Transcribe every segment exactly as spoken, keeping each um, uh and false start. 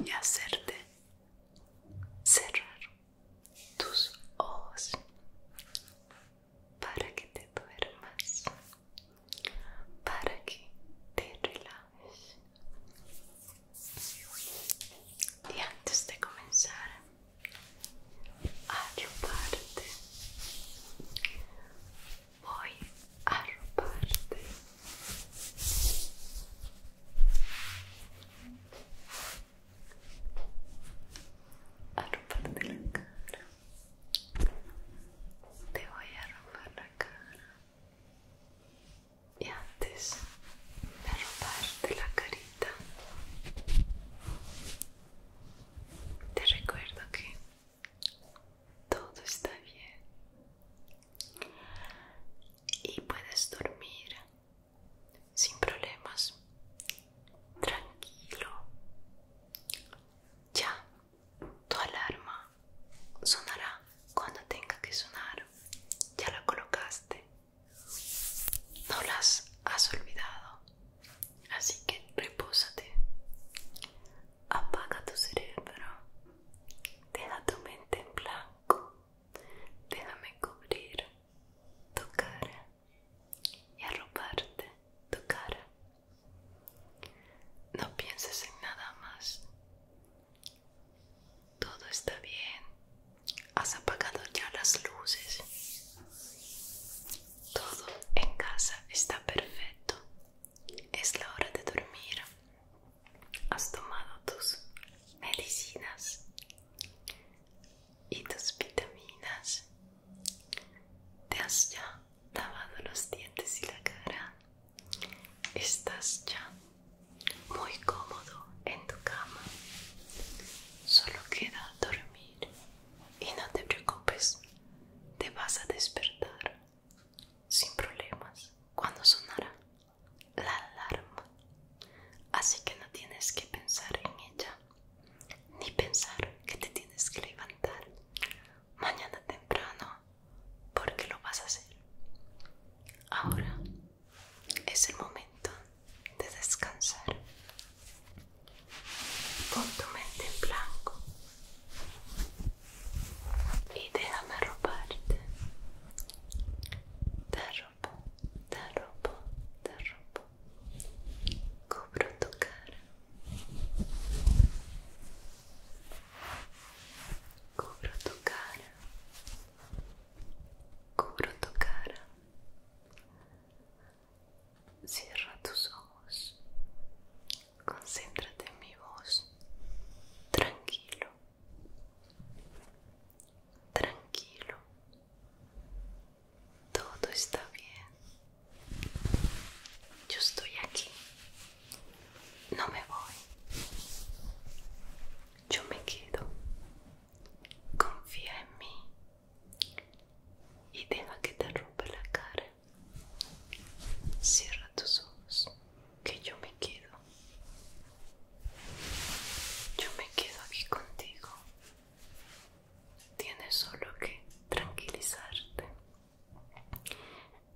voy a hacerte cerrar tus ojos para que te duermas, para que te relajes. Y antes de comenzar a arroparte, voy a arroparte arroparte la cara. Te voy a arropar la cara. Y antes de arroparte la carita, te recuerdo que todo está bien y puedes dormir sin problemas, tranquilo. Ya, tu alarma sonará cuando tenga que sonar. Ya la colocaste, no las has olvidado, así que repósate, apaga tu cerebro, deja tu mente en blanco, déjame cubrir tu cara y arroparte tu cara. No pienses en nada más, todo está bien, has apagado ya las luces, todo en casa está perfecto, es la hora de dormir, has tomado tus medicinas y tus vitaminas, te has ya lavado los dientes y la cara, estás ya muy cómodo en tu cama, solo queda dormir y no te preocupes, te vas a despertar sin problemas cuando sonará la alarma, así que no tienes que pensar en ella ni pensar que te tienes que levantar mañana temprano porque lo vas a hacer. Ahora es el momento de descansar. Pon tu mente en blanco y déjame arroparte. Te arropo, te arropo, te arropo. Cubro tu cara. Cubro tu cara. Cubro tu cara. Cierra tus ojos. Concéntrate en mi voz. Tranquilo. Tranquilo. Todo está bien. Yo estoy aquí. No me voy. Yo me quedo. Confía en mí y deja que te arrope la cara. Cierra tus ojos, que yo me quedo. Yo me quedo aquí contigo. Tienes solo que tranquilizarte.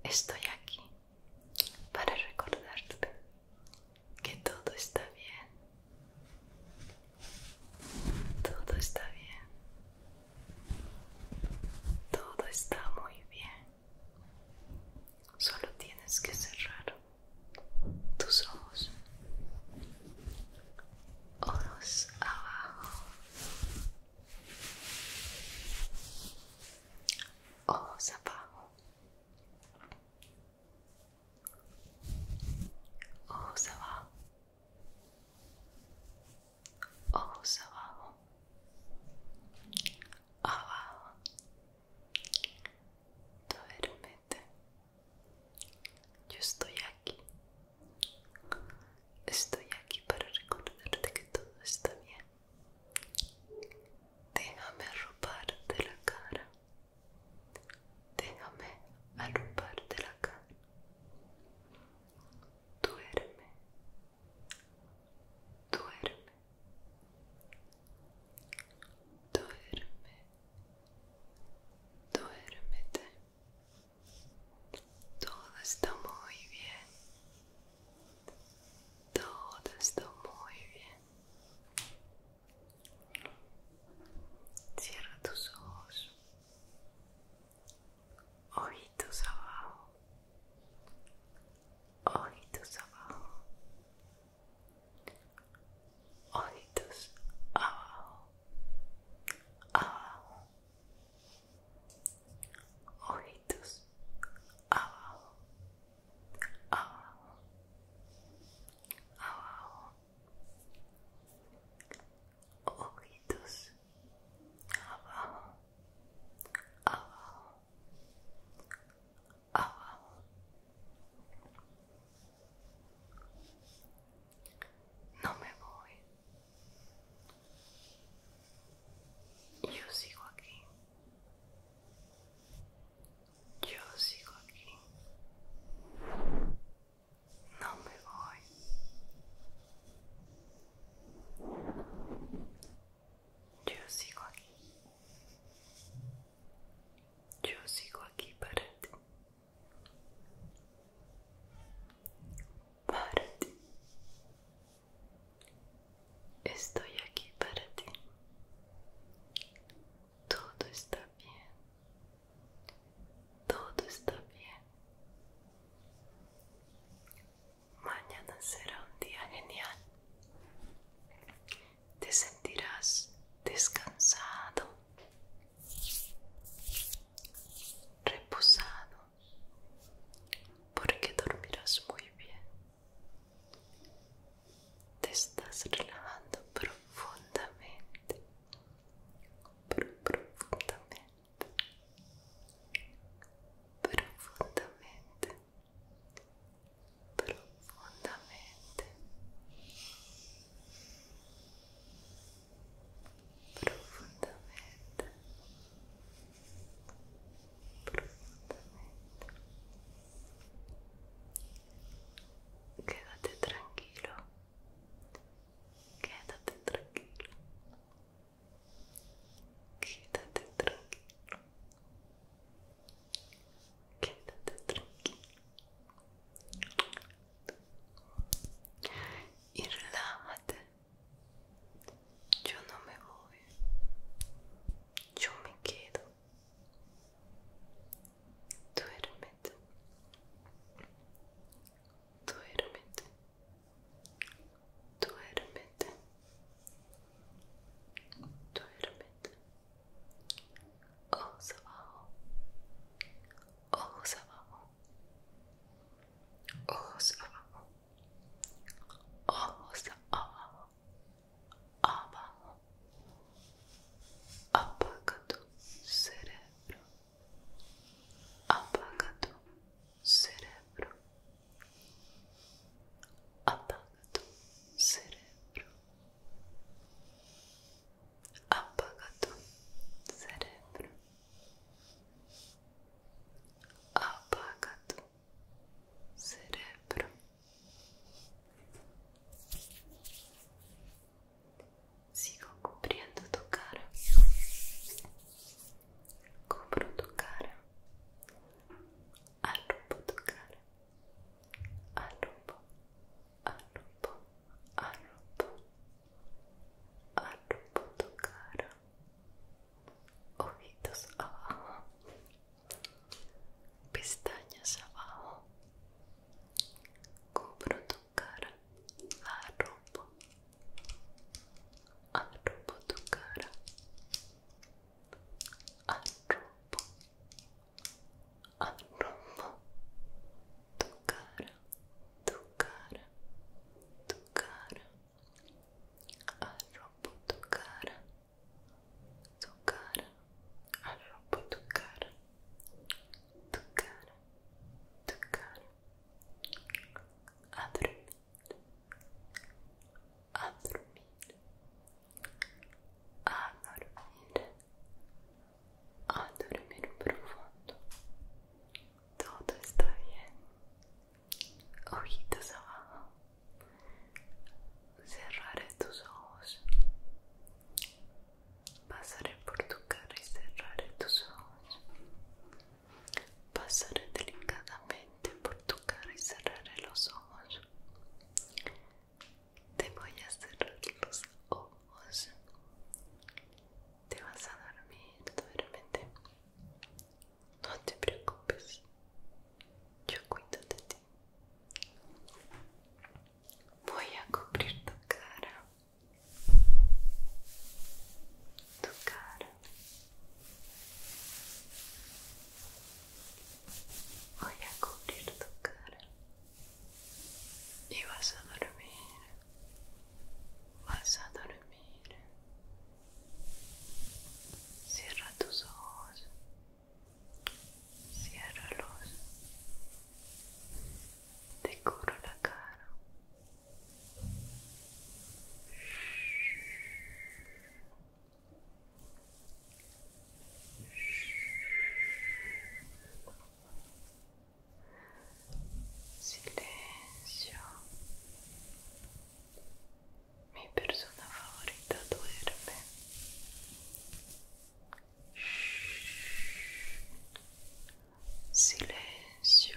Silencio.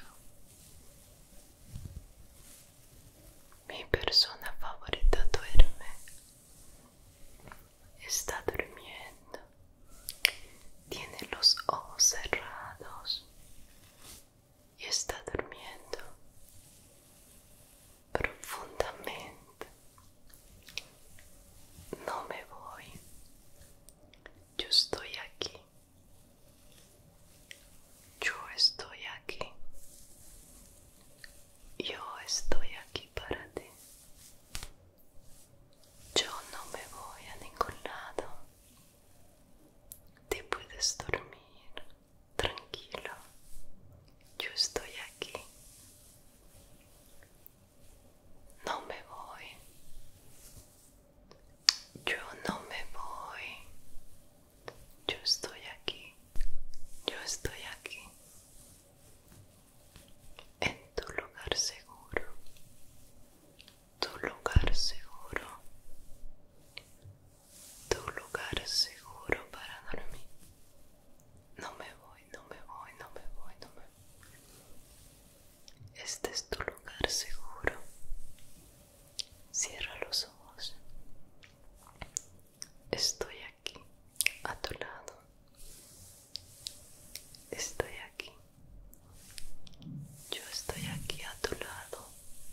Mi persona favorita duerme. Está durmiendo. Tiene los ojos cerrados y está durmiendo profundamente. No me voy. Yo estoy aquí. Yo estoy aquí. Yo estoy aquí para ti. Yo no me voy a ningún lado. Te puedes dormir tranquilo. Yo estoy aquí. No me voy. Yo no me voy. Yo estoy aquí. Yo estoy aquí. En tu lugar seguro. Tu lugar seguro. Tu lugar seguro para dormir. No me voy, no me voy, no me voy, no me voy. Este es tu lugar seguro. Cierra los ojos. Estoy aquí, a tu lado. Estoy aquí. Yo estoy aquí a tu lado.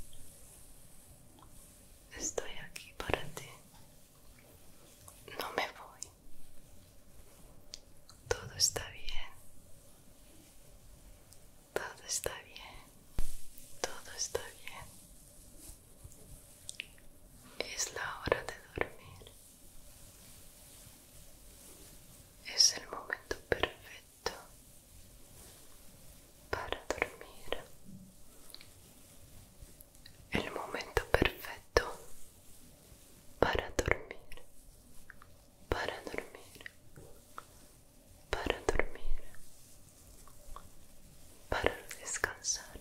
Estoy aquí para ti. No me voy. Todo está bien. Todo está bien. Todo está bien. Es la hora de dormir. Es el momento perfecto para dormir. El momento perfecto para dormir. Para dormir. Para dormir. Para descansar.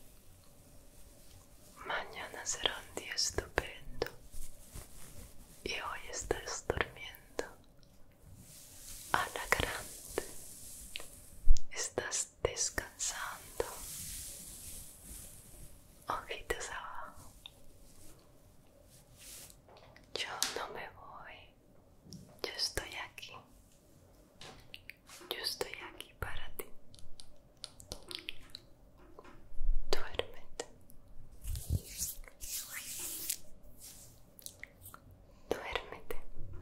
Mañana será un día estupendo y hoy estás durmiendo a la grande. Estás descansando. Ojitos abajo. Yo no me voy. Yo estoy aquí. Yo estoy aquí para ti. Duérmete. Duérmete.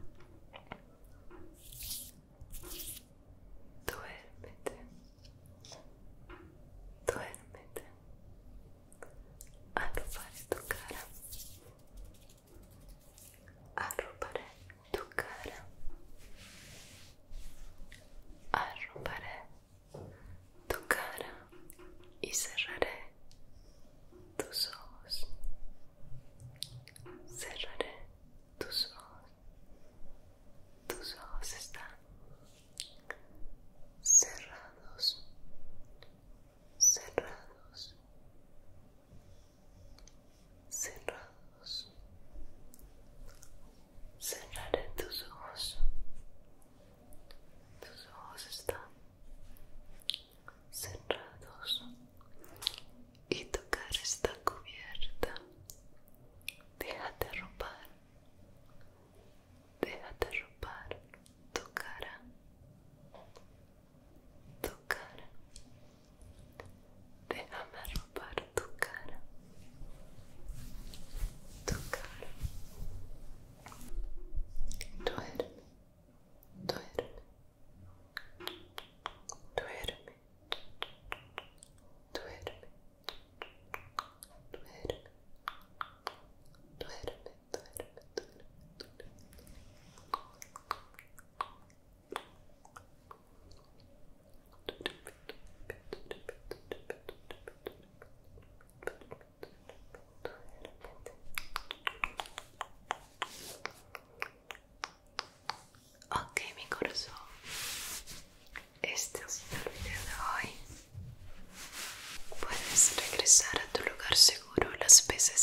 Duérmete. Duérmete. Arroparé tu cara. Arroparé tu cara. Arroparé tu cara y cerraré tus ojos. Cerraré tus ojos. Tus ojos están cerrados. Cerrados. Cerrados. Cerraré tus ojos. Tus ojos están cerrados y tu cara está cubierta. Déjate arropar. Déjate arropar tu cara. Tu cara. Déjame arropar tu cara. Tu cara. Duerme. Duerme. Duerme. Duerme. Duerme. Duerme, duerme, duerme, duerme. Ok, mi corazón. Este ha sido el video de hoy. Puedes regresar a tu lugar seguro las veces